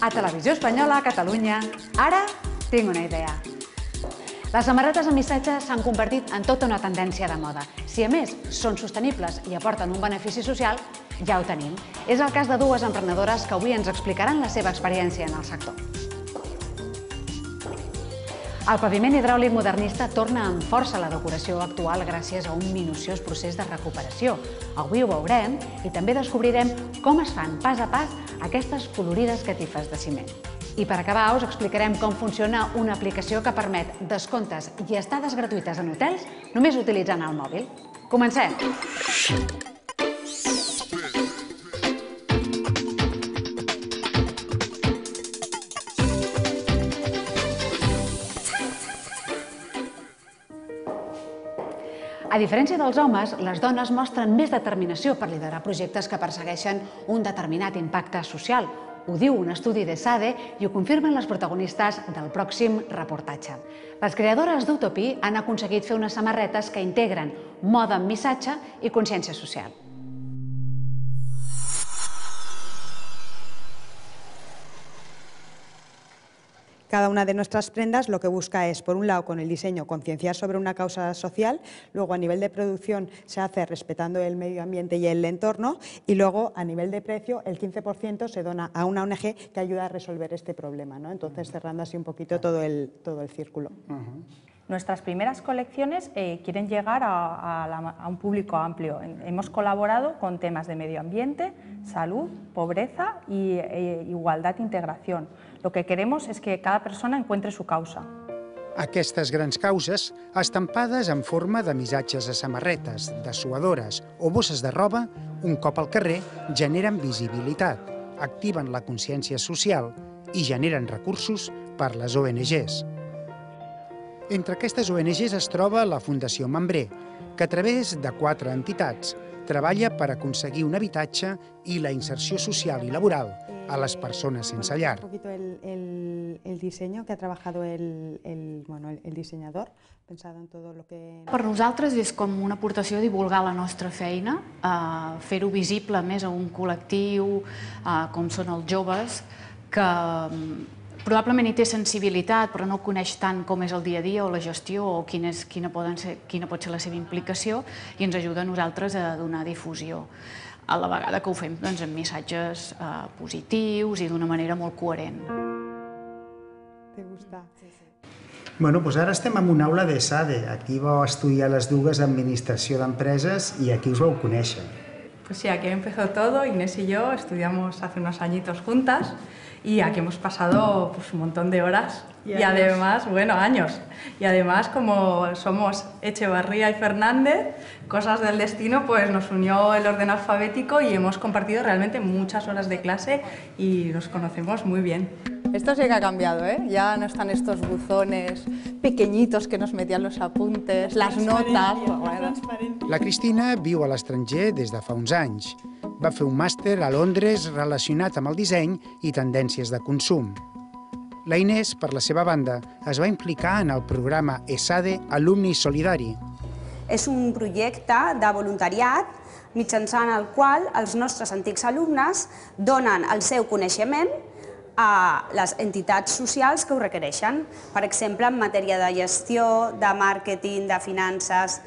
A Televisió Espanyola, a Catalunya, ara tinc una idea. Les samarretes amb missatge s'han convertit en tota una tendència de moda. Si a més són sostenibles i aporten un benefici social, ja ho tenim. És el cas de dues emprenedores que avui ens explicaran la seva experiència en el sector. El paviment hidràulic modernista torna amb força a la decoració actual gràcies a un minuciós procés de recuperació. Avui ho veurem i també descobrirem com es fan pas a pas aquestes colorides catifes de ciment. I per acabar us explicarem com funciona una aplicació que permet descomptes i estades gratuïtes en hotels només utilitzant el mòbil. Comencem! A diferència dels homes, les dones mostren més determinació per liderar projectes que persegueixen un determinat impacte social. Ho diu un estudi d'ESADE i ho confirmen les protagonistes del pròxim reportatge. Les creadores d'Utopí han aconseguit fer unes samarretes que integren moda amb missatge i consciència social. Cada una de nuestras prendas lo que busca es, por un lado, con el diseño, concienciar sobre una causa social, luego a nivel de producción se hace respetando el medio ambiente y el entorno, y luego a nivel de precio el 15% se dona a una ONG que ayuda a resolver este problema, ¿no? Entonces, cerrando así un poquito todo el círculo. Nuestras primeras colecciones quieren llegar a un público amplio. Hemos colaborado con temas de medio ambiente, salud, pobreza y igualdad e integración. Lo que queremos es que cada persona encuentre su causa. Aquestes grans causes, estampades en forma de missatges a samarretes, dessuadores o bosses de roba, un cop al carrer, generen visibilitat, activen la consciència social i generen recursos per les ONGs. Entre aquestes ONGs es troba la Fundació Membré, que a través de 4 entitats treballa per aconseguir un habitatge i la inserció social i laboral a les persones sense llar. Un poquito el diseño que ha trabajado el diseñador, pensado en todo lo que... Per nosaltres és com una aportació a divulgar la nostra feina, fer-ho visible més a un col·lectiu com són els joves, que probablement hi té sensibilitat però no coneix tant com és el dia a dia o la gestió o quina pot ser la seva implicació i ens ajuda a nosaltres a donar difusió. A la vegada que ho fem amb missatges positius i d'una manera molt coherent. ¿Te gusta? Bueno, doncs ara estem en una aula d'ESADE. Aquí vau estudiar les dues Administració d'Empreses i aquí us vau conèixer. Pues sí, aquí empezó todo. Inés y yo estudiamos hace unos añitos juntas y aquí hemos pasado pues, un montón de horas y además, bueno, años. Y además, como somos Echevarría y Fernández, cosas del destino, pues nos unió el orden alfabético y hemos compartido realmente muchas horas de clase y nos conocemos muy bien. Esto sí que ha cambiado, ¿eh? Ya no están estos buzones pequeñitos que nos metían los apuntes, las notas... Bueno. La Cristina viu a l'estranger des de fa uns anys. Va fer un màster a Londres relacionat amb el disseny i tendències de consum. La Inés, per la seva banda, es va implicar en el programa ESADE Alumni Solidari. És un projecte de voluntariat mitjançant el qual els nostres antics alumnes donen el seu coneixement a les entitats socials que ho requereixen. Per exemple, en matèria de gestió, de màrqueting, de finances,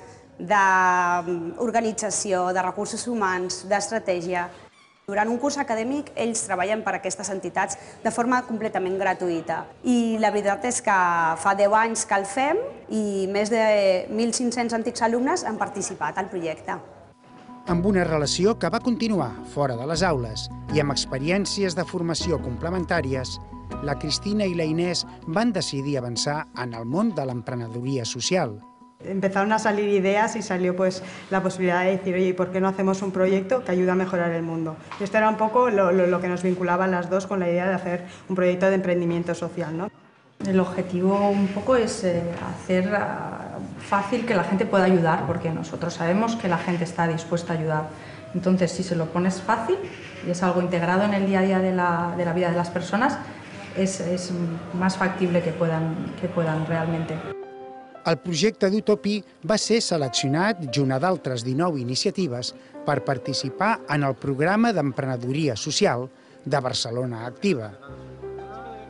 d'organització, de recursos humans, d'estratègia. Durant un curs acadèmic, ells treballen per aquestes entitats de forma completament gratuïta. I la veritat és que fa 10 anys que el fem i més de 1.500 antics alumnes han participat al projecte. Amb una relació que va continuar fora de les aules i amb experiències de formació complementàries, la Cristina i la Inés van decidir avançar en el món de l'emprenedoria social. Empezaron a salir ideas y salió pues la posibilidad de decir, oye, ¿por qué no hacemos un proyecto que ayude a mejorar el mundo? Y esto era un poco lo que nos vinculaba a las dos con la idea de hacer un proyecto de emprendimiento social, ¿no? El objetivo un poco es hacer fácil que la gente pueda ayudar, porque nosotros sabemos que la gente está dispuesta a ayudar. Entonces, si se lo pones fácil y es algo integrado en el día a día de la vida de las personas, es más factible que puedan realmente. El projecte d'Utopí va ser seleccionat junt a d'altres 19 iniciatives per participar en el programa d'emprenedoria social de Barcelona Activa.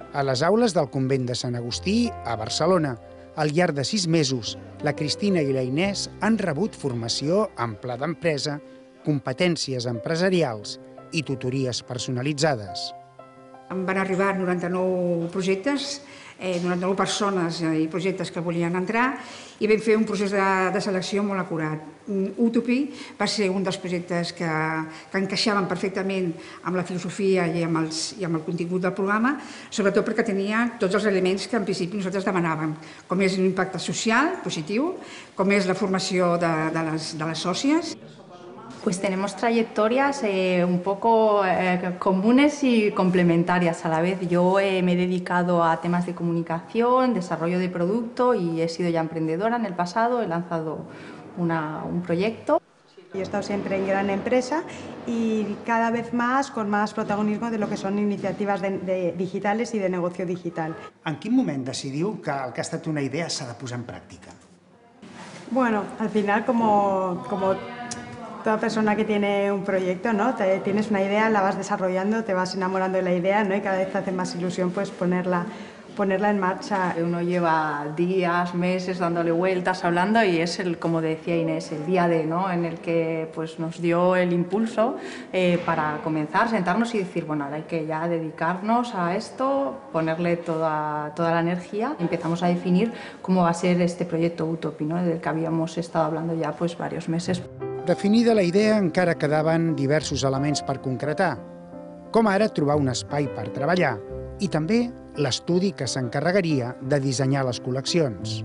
a les aules del convent de Sant Agustí, a Barcelona. Al llarg de 6 mesos, la Cristina i la Inés han rebut formació en pla d'empresa, competències empresarials i tutories personalitzades. Van arribar 99 projectes, 99 persones i projectes que volien entrar i vam fer un procés de selecció molt acurat. Utopy va ser un dels projectes que encaixaven perfectament amb la filosofia i amb el contingut del programa, sobretot perquè tenia tots els elements que en principi nosaltres demanàvem, com és l'impacte social positiu, com és la formació de les sòcies. Pues tenemos trayectorias un poco comunes y complementarias a la vez. Yo me he dedicado a temas de comunicación, desarrollo de producto y he sido ya emprendedora en el pasado, he lanzado un proyecto. Yo he estado siempre en gran empresa y cada vez más con más protagonismo de lo que son iniciativas digitales y de negocio digital. En quin moment decidiu que el que ha estat una idea s'ha de posar en pràctica? Bueno, al final como toda persona que tiene un proyecto, ¿no? Tienes una idea, la vas desarrollando, te vas enamorando de la idea, ¿no? Y cada vez te hace más ilusión pues ponerla en marcha. Uno lleva días, meses dándole vueltas, hablando y es como decía Inés, el día D, ¿no? En el que pues, nos dio el impulso para comenzar, sentarnos y decir, bueno, ahora hay que ya dedicarnos a esto, ponerle toda la energía. Empezamos a definir cómo va a ser este proyecto Utopy, ¿no? Del que habíamos estado hablando ya pues, varios meses. Definida la idea, encara quedaven diversos elements per concretar, com ara trobar un espai per treballar i també l'estudi que s'encarregaria de dissenyar les col·leccions.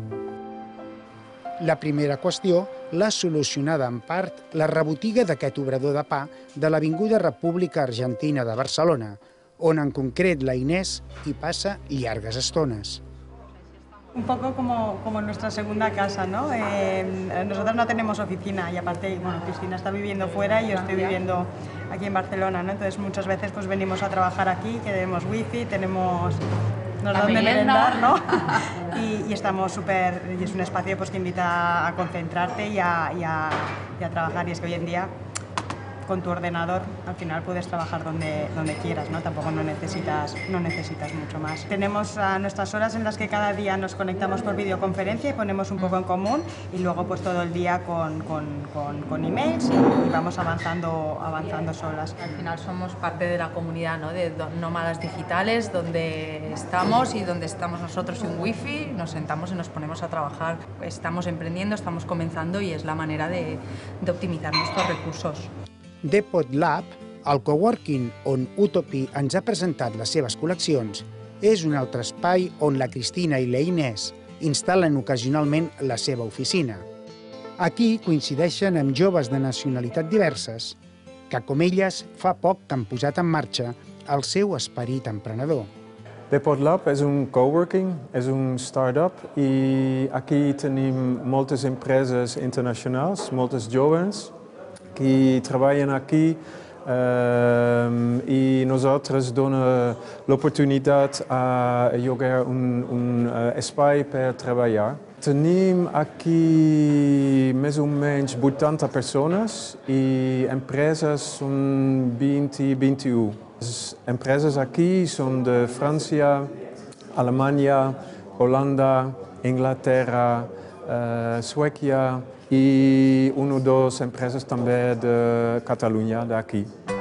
La primera qüestió l'ha solucionada en part la rebotiga d'aquest obrador de pa de l'Avinguda República Argentina de Barcelona, on en concret la Inés hi passa llargues estones. Un poco como nuestra segunda casa, ¿no? Nosotros no tenemos oficina y aparte, bueno, Cristina está viviendo fuera y yo estoy viviendo aquí en Barcelona, ¿no? Entonces muchas veces pues venimos a trabajar aquí, que tenemos wifi, nos da donde merendar, ¿no? y estamos súper, y es un espacio pues que invita a concentrarte y a trabajar, y es que hoy en día con tu ordenador al final puedes trabajar donde quieras, ¿no? Tampoco no necesitas mucho más. Tenemos nuestras horas en las que cada día nos conectamos por videoconferencia y ponemos un poco en común y luego pues todo el día con emails y vamos avanzando solas. Al final somos parte de la comunidad, ¿no? De nómadas digitales donde estamos y donde estamos nosotros sin wifi, nos sentamos y nos ponemos a trabajar. Estamos emprendiendo, estamos comenzando y es la manera de optimizar nuestros recursos. Depot Lab, el coworking on Utopy ens ha presentat les seves col·leccions, és un altre espai on la Cristina i la Inés instal·len ocasionalment la seva oficina. Aquí coincideixen amb joves de nacionalitat diverses, que com elles fa poc que han posat en marxa el seu esperit emprenedor. Depot Lab és un coworking, és un start-up i aquí tenim moltes empreses internacionals, moltes joves que trabalham aqui e nosaltres damos l'oportunitat a jogar espai per treballar. Tenim aqui mais ou menos 80 pessoas e empresas são 20, 21. As empresas aqui são de França, Alemanha, Holanda, Inglaterra, Suècia, i una o dues empreses també de Catalunya, d'aquí.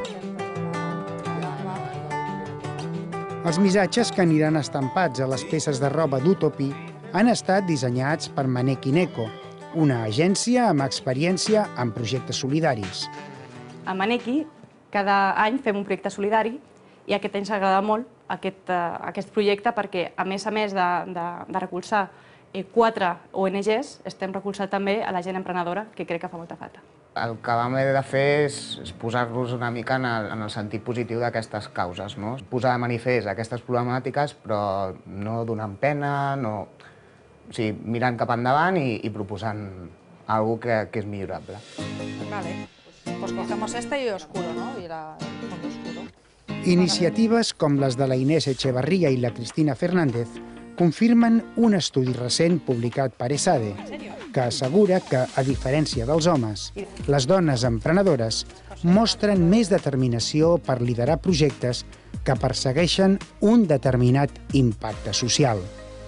Els missatges que aniran estampats a les peces de roba d'Utopy han estat dissenyats per Manekin Eco, una agència amb experiència en projectes solidaris. A Maneki cada any fem un projecte solidari i aquest any s'agrada molt aquest projecte perquè, a més de recolzar 4 ONGs, estem recolzant també a la gent emprenedora, que crec que fa molta falta. El que vam haver de fer és posar-nos una mica en el sentit positiu d'aquestes causes, no? Posar de manifest aquestes problemàtiques, però no donant pena, o sigui, mirant cap endavant i proposant alguna cosa que és millorable. Vale, pues cogemos y oscuro, ¿no? Y el fondo oscuro. Iniciatives com les de la Inés Echevarría i la Cristina Fernández confirmen un estudi recent publicat per ESADE. que assegura que, a diferència dels homes, les dones emprenedores mostren més determinació per liderar projectes que persegueixen un determinat impacte social.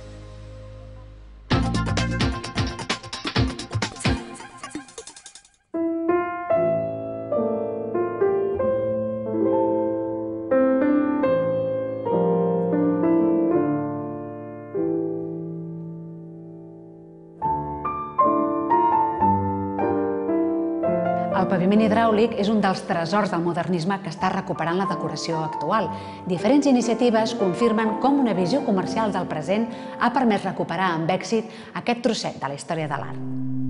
El paviment hidràulic és un dels tresors del modernisme que està recuperant la decoració actual. Diferents iniciatives confirmen com una visió comercial del present ha permès recuperar amb èxit aquest trosset de la història de l'art.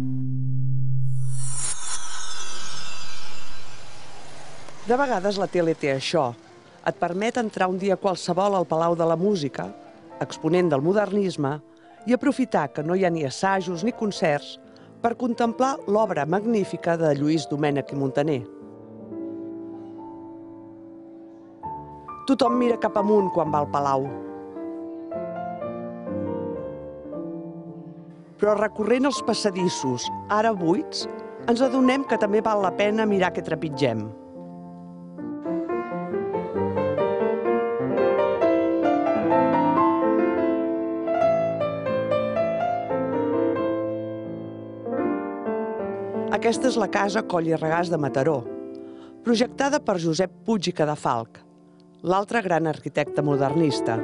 De vegades la tele té això. Et permet entrar un dia qualsevol al Palau de la Música, exponent del modernisme, i aprofitar que no hi ha ni assajos ni concerts per contemplar l'obra magnífica de Lluís Domènech i Muntaner. Tothom mira cap amunt quan va al Palau. Però recorrent els passadissos, ara buits, ens adonem que també val la pena mirar què trepitgem. Aquesta és la casa Coll i Regàs de Mataró, projectada per Josep Puig i Cadafalch, l'altre gran arquitecte modernista.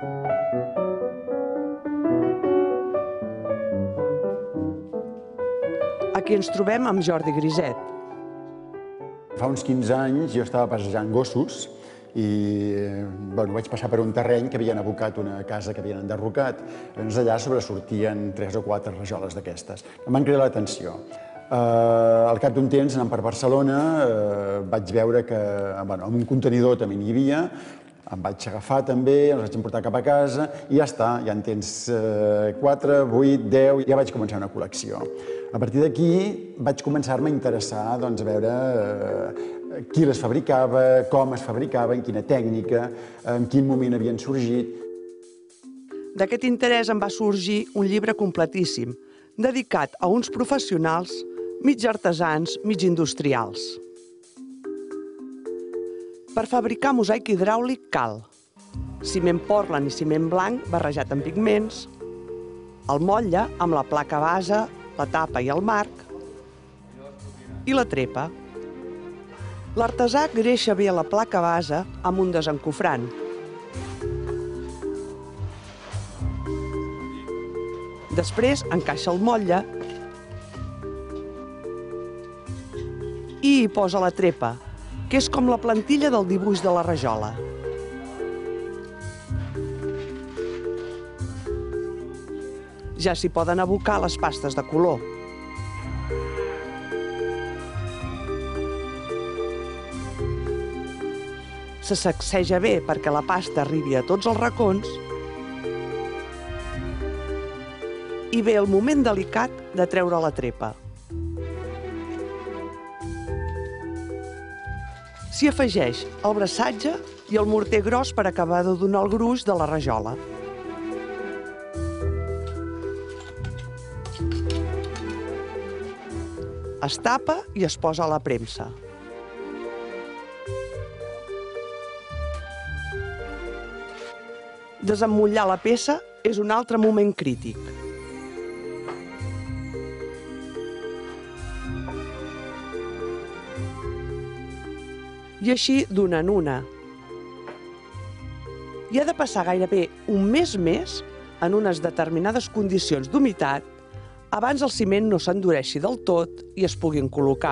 Aquí ens trobem amb Jordi Griset. Fa uns 15 anys jo estava passejant gossos i vaig passar per un terreny que havien abocat una casa que havien enderrocat. Llavors allà sobresortien 3 o 4 rajoles d'aquestes. Em van cridar l'atenció. Al cap d'un temps, anant per Barcelona, vaig veure que en un contenidor també n'hi havia, em vaig agafar també, els vaig emportar cap a casa i ja està, ja en tens 4, 8, 10, ja vaig començar una col·lecció. A partir d'aquí vaig començar-me a interessar a veure qui les fabricava, com es fabricava, en quina tècnica, en quin moment havien sorgit. D'aquest interès en va sorgir un llibre completíssim, dedicat a uns professionals mig artesans, mig industrials. Per fabricar mosaic hidràulic cal ciment Portland i ciment blanc barrejat amb pigments, el motlle amb la placa base, la tapa i el marc, i la trepa. L'artesà greixa bé la placa base amb un desencofrant. Després encaixa el motlle i hi posa la trepa, que és com la plantilla del dibuix de la rajola. Ja s'hi poden abocar les pastes de color. Se sacseja bé perquè la pasta arribi a tots els racons i ve el moment delicat de treure la trepa. S'hi afegeix el braçatge i el morter gros per acabar de donar el gruix de la rajola. Es tapa i es posa a la premsa. Desemmotllar la peça és un altre moment crític. I així d'una en una. I ha de passar gairebé un mes més en unes determinades condicions d'humitat abans el ciment no s'endureixi del tot i es puguin col·locar.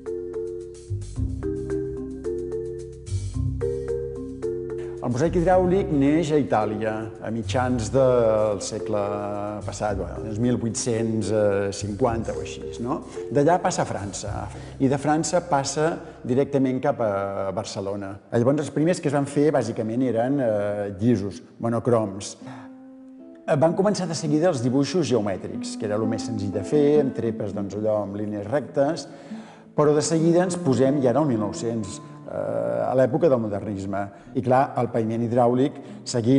El mosaic hidràulic neix a Itàlia a mitjans del segle passat, els 1850 o així. D'allà passa a França i de França passa directament cap a Barcelona. Llavors els primers que es van fer bàsicament eren llisos, monocroms. Van començar de seguida els dibuixos geomètrics, que era el més senzill de fer, amb trepes allò amb línies rectes, però de seguida ens posem ja al 1900, a l'època del modernisme. I clar, el paviment hidràulic, seguint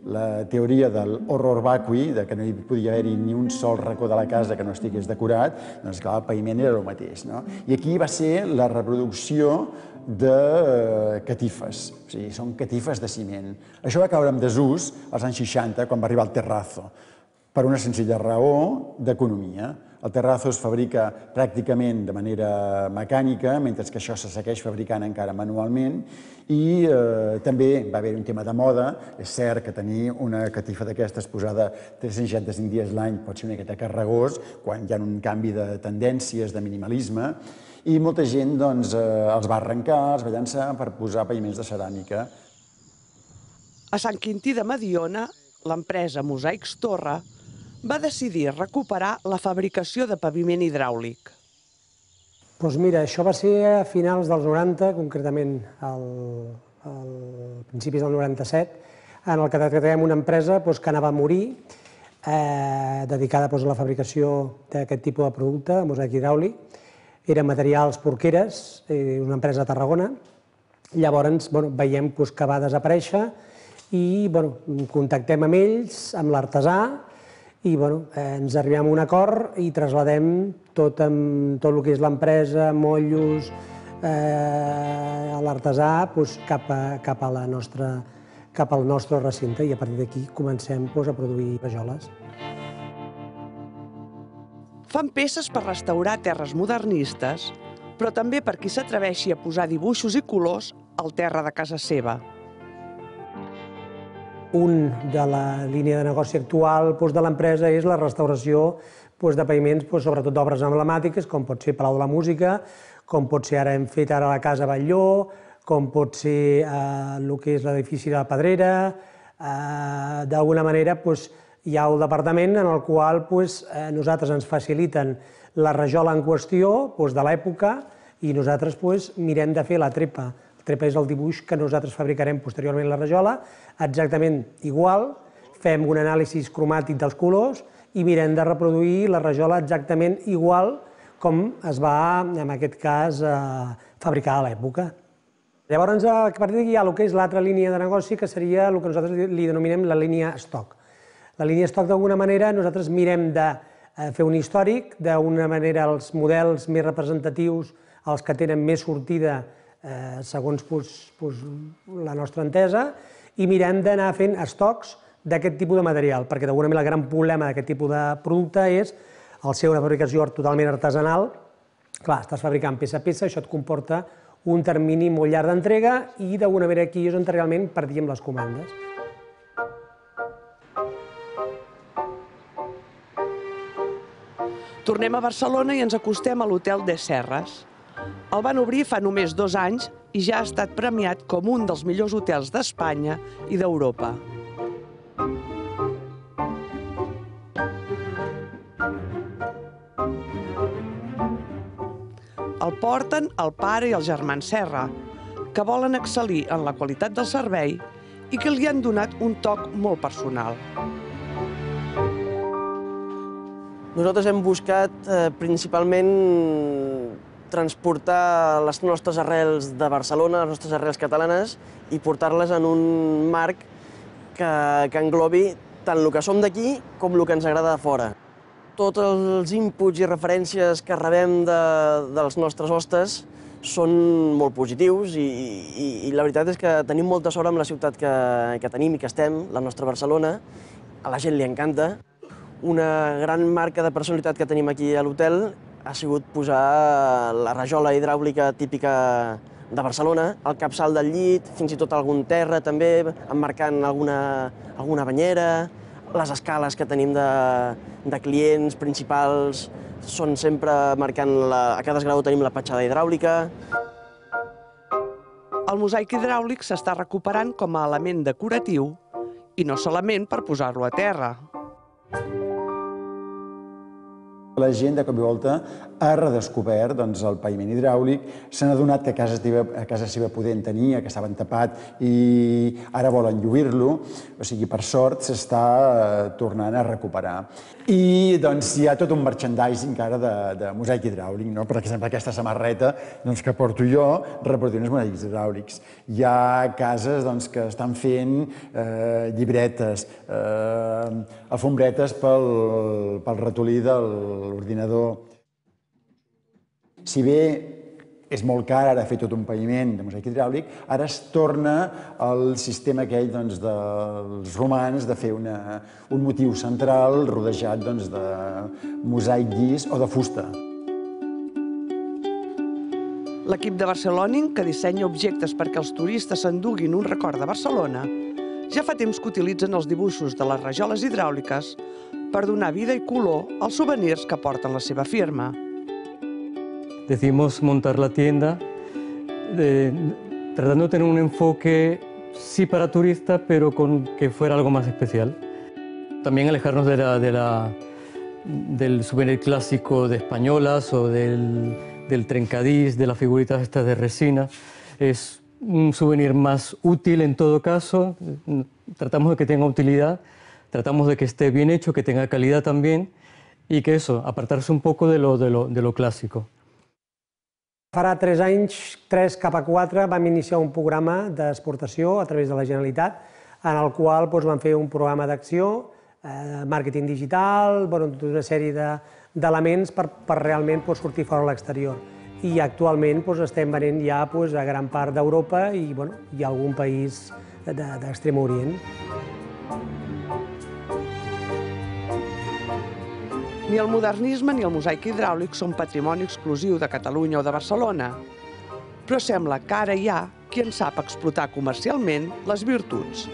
la teoria del horror vacui, que no hi podia haver-hi ni un sol racó de la casa que no estigués decorat, doncs clar, el paviment era el mateix. I aquí va ser la reproducció de catifes, o sigui, són catifes de ciment. Això va caure en desús als anys 60, quan va arribar el terrazzo, per una senzilla raó d'economia. El terrazzo es fabrica pràcticament de manera mecànica, mentre que això se segueix fabricant encara manualment, i també va haver un tema de moda. És cert que tenir una catifa d'aquestes posada 365 dies l'any pot ser una miqueta carregós, quan hi ha un canvi de tendències, de minimalisme, i molta gent els va arrencar, els va llançar per posar paviments de ceràmica. A Sant Quintí de Mediona, l'empresa Mosaics Torre va decidir recuperar la fabricació de paviment hidràulic. Doncs mira, això va ser a finals dels 90, concretament al principis del 97, en el que detectem una empresa que anava a morir, dedicada a la fabricació d'aquest tipus de producte, de mosaic hidràulic. Eren materials porqueres, una empresa de Tarragona. Llavors veiem que va desaparèixer i contactem amb ells, amb l'artesà, i ens arribem a un acord i trasladem tot el que és l'empresa, motllos, a l'artesà, cap al nostre recinte, i a partir d'aquí comencem a produir rajoles. Fan peces per restaurar terres modernistes, però també per qui s'atreveixi a posar dibuixos i colors al terra de casa seva. Un de la línia de negoci actual de l'empresa és la restauració de paviments, sobretot d'obres emblemàtiques, com pot ser Palau de la Música, com pot ser ara hem fet ara la Casa Batlló, com pot ser el que és l'edifici de la Pedrera. D'alguna manera hi ha el departament en el qual nosaltres ens faciliten la rajola en qüestió de l'època i nosaltres mirem de fer la trepa. La trepa és el dibuix que nosaltres fabricarem posteriorment la rajola, exactament igual, fem un anàlisi cromàtic dels colors i mirem de reproduir la rajola exactament igual com es va, en aquest cas, fabricar a l'època. Llavors, a partir d'aquí hi ha el que és l'altra línia de negoci, que seria el que nosaltres li denominem la línia stock. La línia stock, d'alguna manera, nosaltres mirem de fer un històric, d'una manera els models més representatius, els que tenen més sortida segons la nostra entesa, i mirem d'anar fent estocs d'aquest tipus de material, perquè d'alguna manera el gran problema d'aquest tipus de producte és el ser una fabricació totalment artesanal. Clar, estàs fabricant peça a peça, això et comporta un termini molt llarg d'entrega i d'alguna manera aquí és on realment perdíem les comandes. Tornem a Barcelona i ens acostem a l'Hotel de Serres. El van obrir fa només 2 anys i ja ha estat premiat com un dels millors hotels d'Espanya i d'Europa. El porten el pare i el germans Serra, que volen excel·lir en la qualitat del servei i que li han donat un toc molt personal. Nosaltres hem buscat principalment transportar les nostres arrels de Barcelona, les nostres arrels catalanes, i portar-les en un marc que englobi tant el que som d'aquí com el que ens agrada de fora. Tots els inputs i referències que rebem dels nostres hostes són molt positius i la veritat és que tenim molta sort amb la ciutat que tenim i que estem, la nostra Barcelona. A la gent li encanta. Una gran marca de personalitat que tenim aquí a l'hotel ha sigut posar la rajola hidràulica típica de Barcelona, el capçal del llit, fins i tot algun terra també, emmarcant alguna banyera. Les escales que tenim de clients principals són sempre marcant, a cada esglaó tenim la petjada hidràulica. El mosaic hidràulic s'està recuperant com a element decoratiu i no solament per posar-lo a terra. La gent, de cop i volta, ha redescobert el paviment hidràulic, s'han adonat que a casa seva podien tenir, que estaven tapat i ara volen lluir-lo. O sigui, per sort, s'està tornant a recuperar. I hi ha tot un merchandising ara de mosaic hidràulic. Per exemple, aquesta samarreta que porto jo reproduint els mosaics hidràulics. Hi ha cases que estan fent llibretes, alfombretes pel ratolí de l'ordinador. Si bé és molt car ara fer tot un paviment de mosaic hidràulic, ara es torna al sistema aquell dels romans de fer un motiu central rodejat de mosaic llis o de fusta. L'equip de Barceloning, que dissenya objectes perquè els turistes s'enduguin un record de Barcelona, ja fa temps que utilitzen els dibuixos de les rajoles hidràuliques per donar vida i color als souvenirs que porten la seva firma. Decidimos montar la tienda tratando de tener un enfoque sí para turistas, pero con que fuera algo más especial. También alejarnos del souvenir clásico de españolas o del trencadís, de las figuritas estas de resina. Es un souvenir más útil en todo caso. Tratamos de que tenga utilidad, tratamos de que esté bien hecho, que tenga calidad también y que apartarse un poco de lo clásico. Farà 3 anys, 3 cap a 4, vam iniciar un programa d'exportació a través de la Generalitat, en el qual vam fer un programa d'acció, màrqueting digital, tota una sèrie d'elements per realment sortir fora a l'exterior. I actualment estem venent ja a gran part d'Europa i a algun país d'Extrem Orient. Ni el modernisme ni el mosaic hidràulic són patrimoni exclusiu de Catalunya o de Barcelona, però sembla que ara hi ha qui en sap explotar comercialment les virtuts.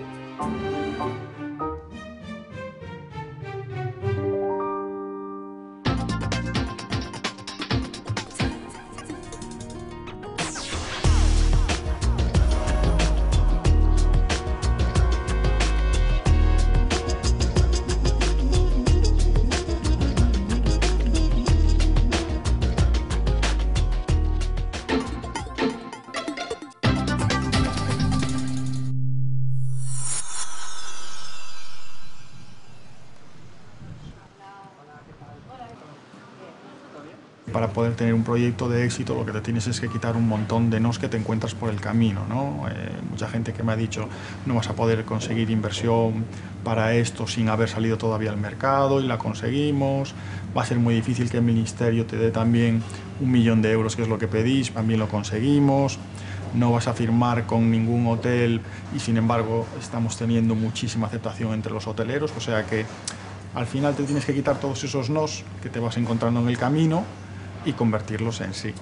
Para poder tener un proyecto de éxito lo que te tienes es que quitar un montón de nos que te encuentras por el camino, ¿no? Mucha gente que me ha dicho no vas a poder conseguir inversión para esto sin haber salido todavía al mercado y la conseguimos, va a ser muy difícil que el ministerio te dé también 1 millón de euros que es lo que pedís, también lo conseguimos, no vas a firmar con ningún hotel y sin embargo estamos teniendo muchísima aceptación entre los hoteleros, o sea que al final te tienes que quitar todos esos nos que te vas encontrando en el camino y convertirlos en sí.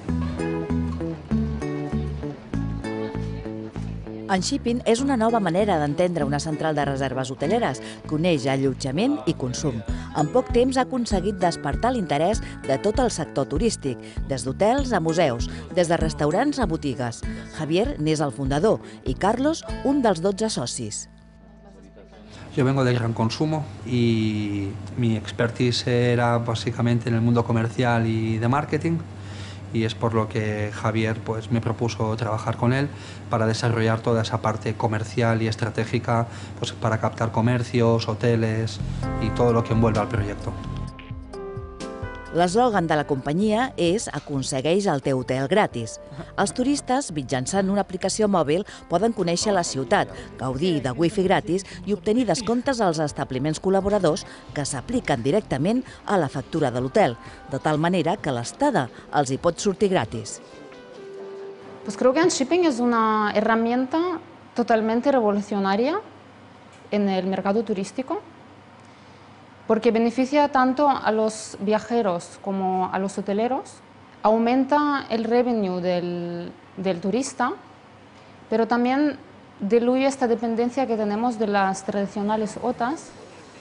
Enshipping és una nova manera d'entendre una central de reserves hoteleres que uneix allotjament i consum. En poc temps ha aconseguit despertar l'interès de tot el sector turístic, des d'hotels a museus, des de restaurants a botigues. Javier n'és el fundador i Carlos un dels 12 socis. Yo vengo del gran consumo y mi expertise era básicamente en el mundo comercial y de marketing y es por lo que Javier me propuso trabajar con él para desarrollar toda esa parte comercial y estratégica para captar comercios, hoteles y todo lo que envuelve al proyecto. L'eslògan de la companyia és «Aconsegueix el teu hotel gratis». Els turistes, mitjançant una aplicació mòbil, poden conèixer la ciutat, gaudir de wifi gratis i obtenir descomptes als establiments col·laboradors que s'apliquen directament a la factura de l'hotel, de tal manera que l'estada els hi pot sortir gratis. Pues creo que Enshipping es una herramienta totalmente revolucionaria en el mercado turístico, porque beneficia tanto a los viajeros como a los hoteleros, aumenta el revenue del turista, pero también diluye esta dependencia que tenemos de las tradicionales OTAs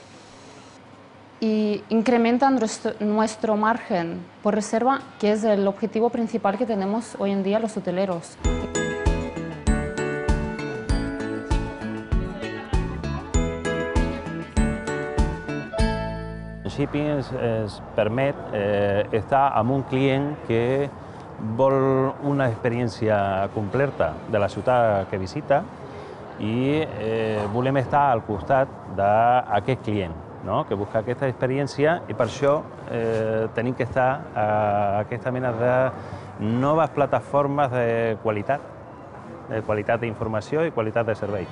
y incrementa nuestro margen por reserva, que es el objetivo principal que tenemos hoy en día los hoteleros. Shipping ens permet estar amb un client que vol una experiència completa de la ciutat que visita i volem estar al costat d'aquest client, que busca aquesta experiència, i per això tenim que estar a aquesta mena de noves plataformes de qualitat d'informació i qualitat de servei.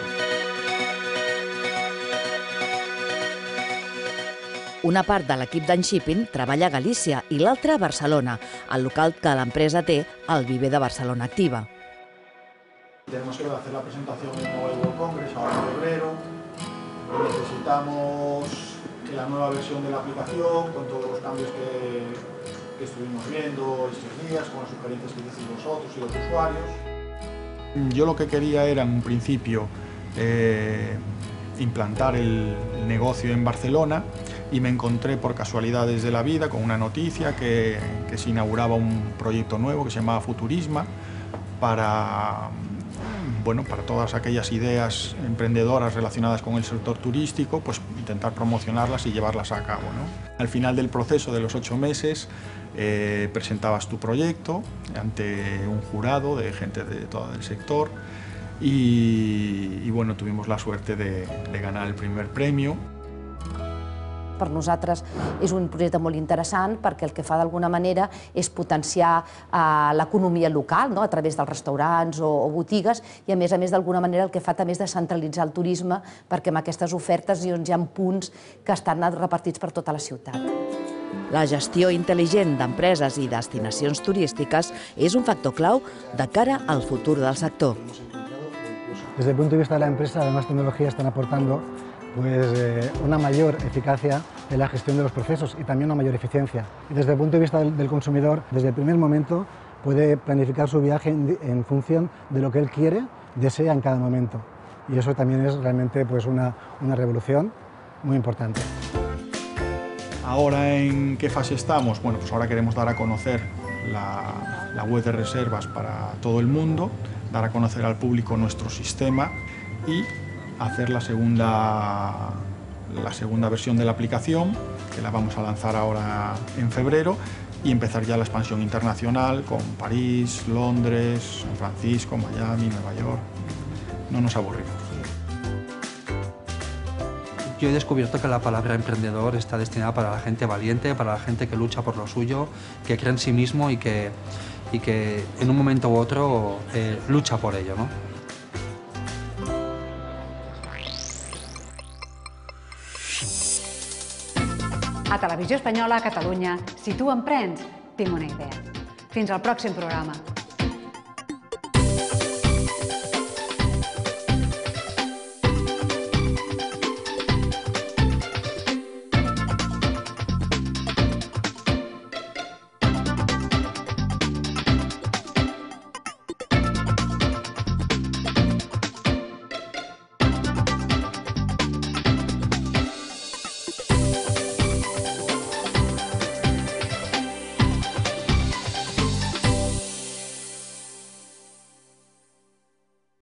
Una part de l'equip d'Enshipping treballa a Galícia i l'altra a Barcelona, el local que l'empresa té al Viver de Barcelona Activa. Tenemos que hacer la presentación en el World Congress ahora en febrero. Necesitamos la nueva versión de la aplicación con todos los cambios que estuvimos viendo estos días, con las sugerencias que hicisteis vosotros y los usuarios. Yo lo que quería era en un principio implantar el negocio en Barcelona y me encontré por casualidades de la vida con una noticia que se inauguraba un proyecto nuevo que se llamaba Futurisma para todas aquellas ideas emprendedoras relacionadas con el sector turístico, pues intentar promocionarlas y llevarlas a cabo, Al final del proceso de los 8 meses presentabas tu proyecto ante un jurado de gente de todo el sector y bueno, tuvimos la suerte de ganar el primer premio. Per nosaltres és un projecte molt interessant perquè el que fa d'alguna manera és potenciar l'economia local a través dels restaurants o botigues i a més d'alguna manera el que fa també és descentralitzar el turisme perquè amb aquestes ofertes hi ha punts que estan repartits per tota la ciutat. La gestió intel·ligent d'empreses i destinacions turístiques és un factor clau de cara al futur del sector. Desde el punto de vista de la empresa, las nuevas tecnologías están aportando una mayor eficacia en la gestión de los procesos y también una mayor eficiencia. Y desde el punto de vista del consumidor, desde el primer momento puede planificar su viaje en función de lo que él quiere, desea en cada momento. Y eso también es realmente una revolución muy importante. Ahora, ¿en qué fase estamos? Bueno, pues ahora queremos dar a conocer la web de reservas para todo el mundo, dar a conocer al público nuestro sistema y hacer la segunda versión de la aplicación, que la vamos a lanzar ahora en febrero, y empezar ya la expansión internacional con París, Londres, San Francisco, Miami, Nueva York. No nos aburrimos. Yo he descubierto que la palabra emprendedor está destinada para la gente valiente, para la gente que lucha por lo suyo, que cree en sí mismo y que en un momento u otro lucha por ello, A Televisió Espanyola, a Catalunya, si tu emprens, tinc una idea. Fins al pròxim programa.